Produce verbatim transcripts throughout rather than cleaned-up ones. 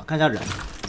了，看一下人。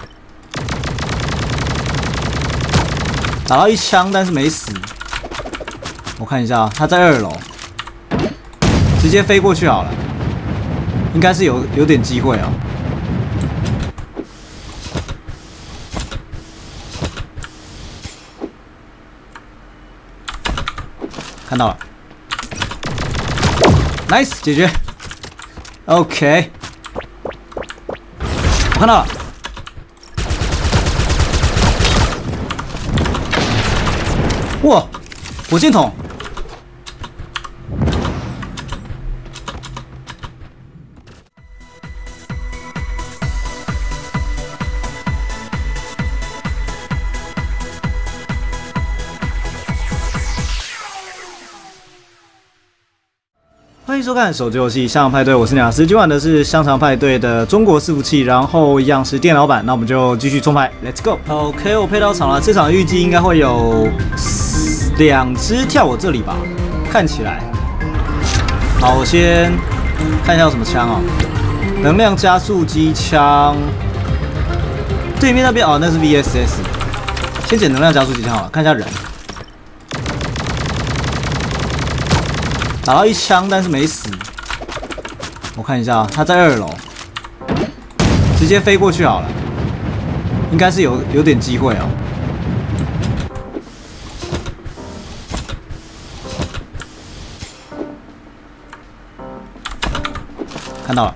打到一枪，但是没死。我看一下，他在二楼，直接飞过去好了，应该是有有点机会哦。看到了 ，nice 解决。OK， 我看到了。 哇，火箭筒！欢迎收看手机游戏《香肠派对》，我是鸟师。今晚的是香肠派对的中国伺服器，然后一样是电脑版。那我们就继续冲牌 ，Let's go！OK， 我配到场了，这场预计应该会有两只跳我这里吧，看起来。好，我先看一下有什么枪哦，能量加速机枪。对面那边哦，那是 V S S。先捡能量加速机枪好了，看一下人。 打到一枪，但是没死。我看一下，他在二楼，直接飞过去好了，应该是有有点机会哦。看到了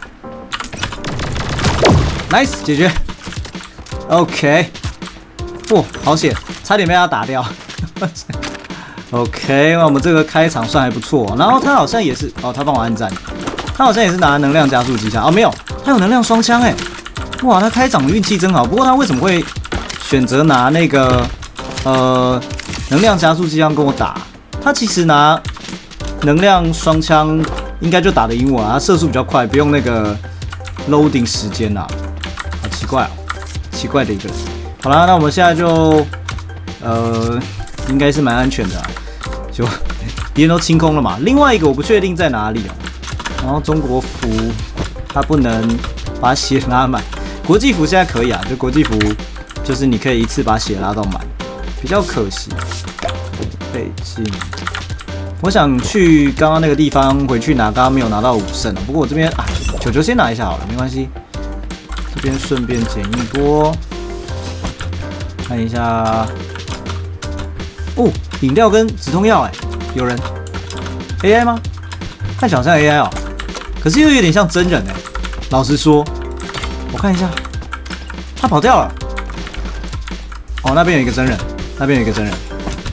，nice 解决。OK， 哇，好险，差点被他打掉。OK， 那我们这个开场算还不错。然后他好像也是，哦，他帮我按赞，他好像也是拿能量加速机枪哦，没有，他有能量双枪哎，哇，他开场运气真好。不过他为什么会选择拿那个呃能量加速机枪跟我打？他其实拿能量双枪应该就打得赢我啊，他射速比较快，不用那个 loading 时间啦。好奇怪哦，奇怪的一个人。好啦，那我们现在就呃应该是蛮安全的啊。 就敌人都清空了嘛，另外一个我不确定在哪里哦。然后中国服它不能把血拉满，国际服现在可以啊，就国际服就是你可以一次把血拉到满，比较可惜。北京，我想去刚刚那个地方回去拿，刚刚没有拿到武圣，不过我这边啊，球球先拿一下好了，没关系。这边顺便捡一波，看一下。哦。 饮料跟止痛药，哎，有人 A I 吗？看起来好像 A I 哦，可是又有点像真人哎。老实说，我看一下，他跑掉了。哦，那边有一个真人，那边有一个真人。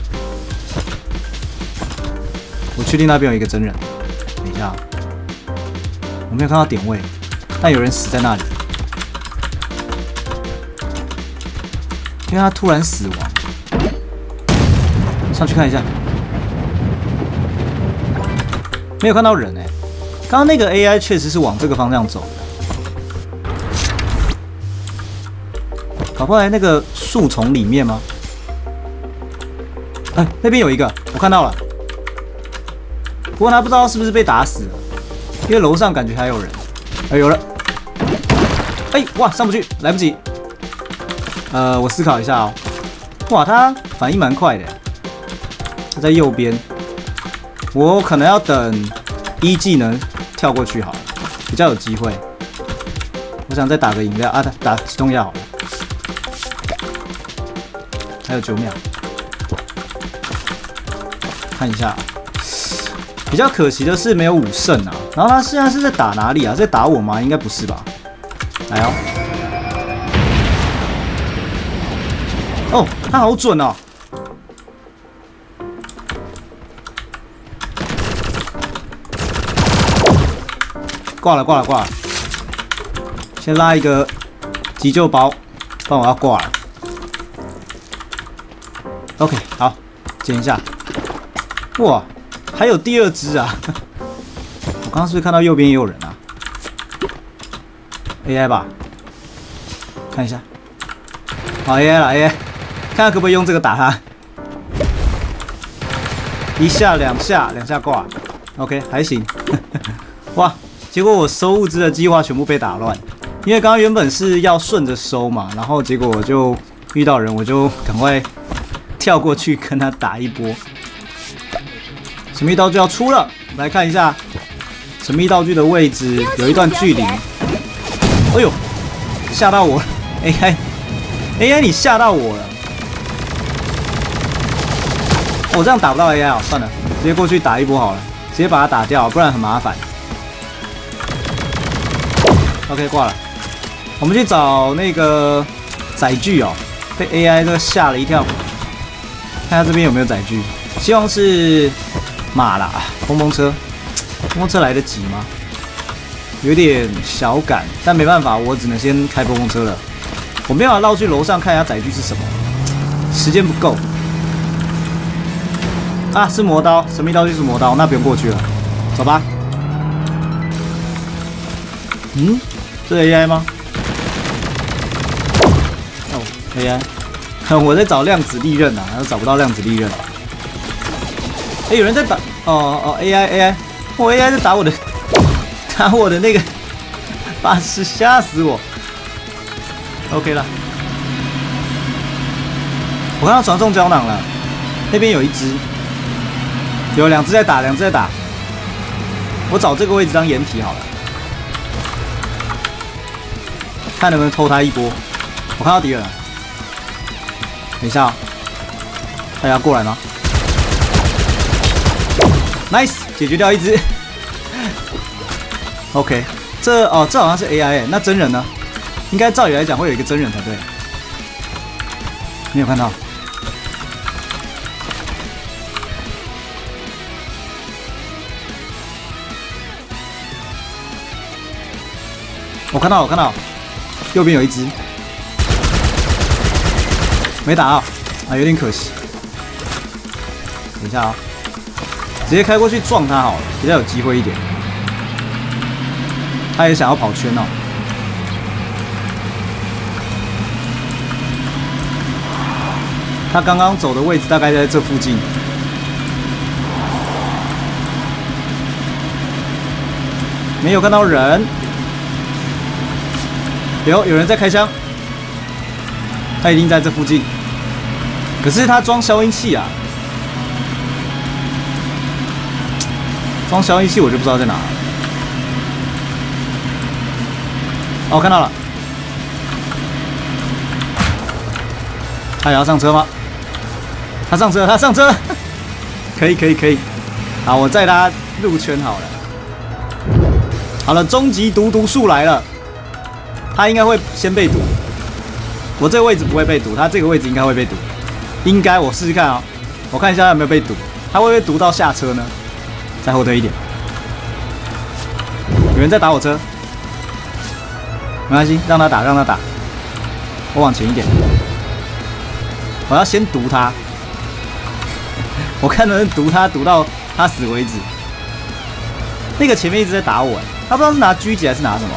我确定那边有一个真人。等一下，我没有看到点位，但有人死在那里，因为他突然死亡。 上去看一下，没有看到人哎、欸。刚刚那个 A I 确实是往这个方向走的，搞不好在那个树丛里面吗？哎，那边有一个，我看到了。不过他不知道是不是被打死了，因为楼上感觉还有人。哎，有了！哎，哇，上不去，来不及。呃，我思考一下哦。哇，他反应蛮快的。 他在右边，我可能要等一技能跳过去好了，比较有机会。我想再打个饮料啊，打打止痛药好了，还有九秒，看一下。比较可惜的是没有武圣啊，然后他现在是在打哪里啊？在打我吗？应该不是吧？来哦，哦，他好准哦。 挂了，挂了，挂了！先拉一个急救包，不然我要挂了。OK， 好，捡一下。哇，还有第二只啊！我刚刚是不是看到右边也有人啊 ？A I 吧，看一下。好 A I 了 A I， 看看可不可以用这个打他。一下两下两下挂 ，OK 还行。哇！ 结果我收物资的计划全部被打乱， 因为刚刚原本是要顺着收嘛，然后结果我就遇到人，我就赶快跳过去跟他打一波。神秘道具要出了，来看一下神秘道具的位置，有一段距离。哎呦，吓到我了 ！A I A I 你吓到我了！我、哦、这样打不到 A I 啊，算了，直接过去打一波好了，直接把它打掉，不然很麻烦。OK， 挂了。我们去找那个载具哦，被 A I 这个吓了一跳。看下这边有没有载具，希望是马啦，风风车，风风车来得及吗？有点小赶，但没办法，我只能先开风风车了。我没办法绕去楼上看一下载具是什么，时间不够。啊，是魔刀，神秘道具是魔刀，那不用过去了，走吧。嗯，这是 A I 吗？哦 ，A I， 我在找量子利刃啊，然后找不到量子利刃。哎、欸，有人在打，哦哦 ，A I A I， 我 A I 在打我的，打我的那个巴士，吓死我。OK 了，我看到传送胶囊了，那边有一只。有两只在打，两只在打。我找这个位置当掩体好了，看能不能偷他一波。我看到敌人了，等一下、哦，他要过来吗 ？Nice， 解决掉一只。OK， 这哦，这好像是 A I 哎，那真人呢？应该照理来讲会有一个真人才对。没有看到。我看到，我看到，右边有一只，没打到，啊，有点可惜。等一下啊、哦，直接开过去撞他好了，比较有机会一点。他也想要跑圈哦。他刚刚走的位置大概在这附近。没有看到人。有有人在开枪，他一定在这附近。可是他装消音器啊，装消音器我就不知道在哪了。哦，我看到了，他也要上车吗？他上车，他上车，可以可以可以。好，我载他入圈好了。好了，终极毒毒术来了。他应该会先被堵，我这个位置不会被堵，他这个位置应该会被堵，应该我试试看啊、哦，我看一下他有没有被堵，他会不会堵到下车呢？再后退一点，有人在打我车，没关系，让他打，让他打，我往前一点，我要先堵他，我看能不能堵他，堵到他死为止。那个前面一直在打我，他不知道是拿狙击还是拿什么。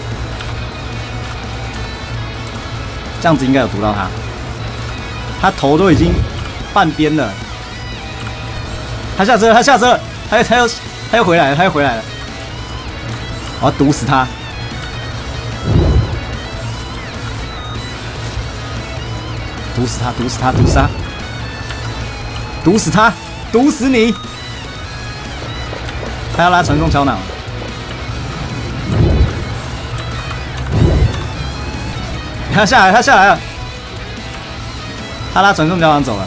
这样子应该有毒到他，他头都已经半边了。他下车了，他下车了，他又他又他又回来了，他又回来了。我要毒死他！毒死他！毒死他！毒死他！毒死他！毒死你！他要拉传送胶囊了。他下来，他下来了，他拉传送胶囊走了，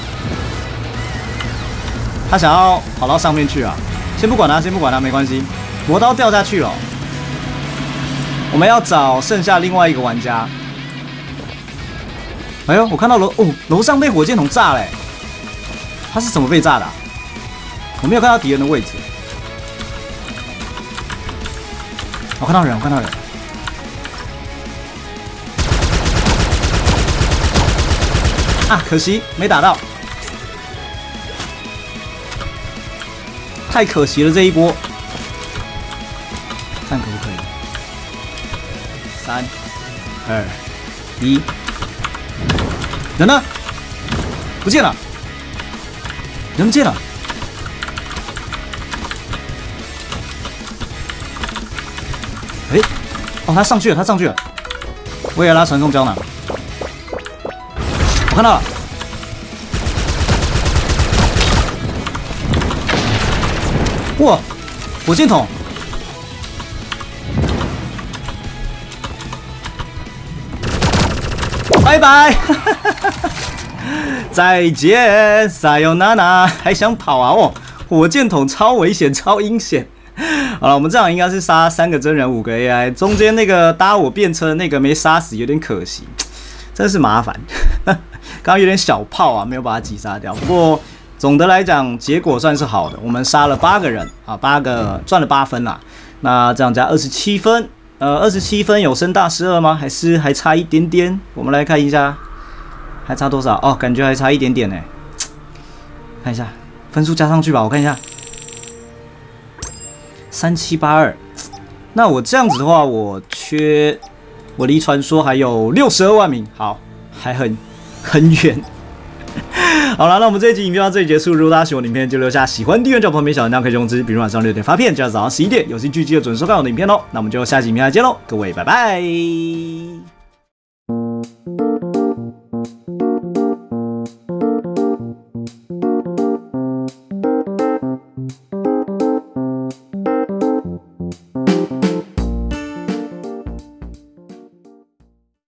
他想要跑到上面去啊！先不管他，先不管他，没关系。魔刀掉下去了，我们要找剩下另外一个玩家。哎呦，我看到楼哦，楼上被火箭筒炸嘞！他是怎么被炸的、啊？我没有看到敌人的位置。我看到人，我看到人。啊，可惜没打到，太可惜了这一波。看可不可以？三、二、一，人呢？不见了，人不见了。哎，哦，他上去了，他上去了。 维尔拉传送胶囊，我看到了。哇，火箭筒！拜拜，再见，撒尤娜娜，还想跑啊？哦，火箭筒超危险，超阴险。好了，我们这场应该是杀三个真人，五个 A I， 中间那个搭我便车那个没杀死，有点可惜，真是麻烦。刚刚有点小炮啊，没有把他击杀掉。不过总的来讲，结果算是好的，我们杀了八个人啊，八个赚了八分啦。那这样加二十七分。呃，二十七分有升大十二吗？还是还差一点点？我们来看一下，还差多少？哦，感觉还差一点点呢。看一下分数加上去吧，我看一下，三七八二。那我这样子的话，我缺，我离传说还有六十二万名，好，还很很远。好了，那我们这一集影片到这里结束。如果大家喜欢影片，就留下喜欢、订阅、叫旁边小铃铛可以通知，比如晚上六点发片，加上早上十一点有兴趣记得准时收看我的影片哦。那我们就下期影片再见喽，各位拜拜。